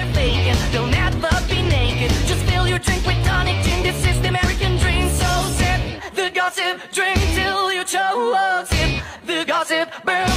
never faking. They'll never be naked. Just fill your drink with tonic gin. This is the American dream. So sip the gossip, drink till you choke. Sip the gossip, burn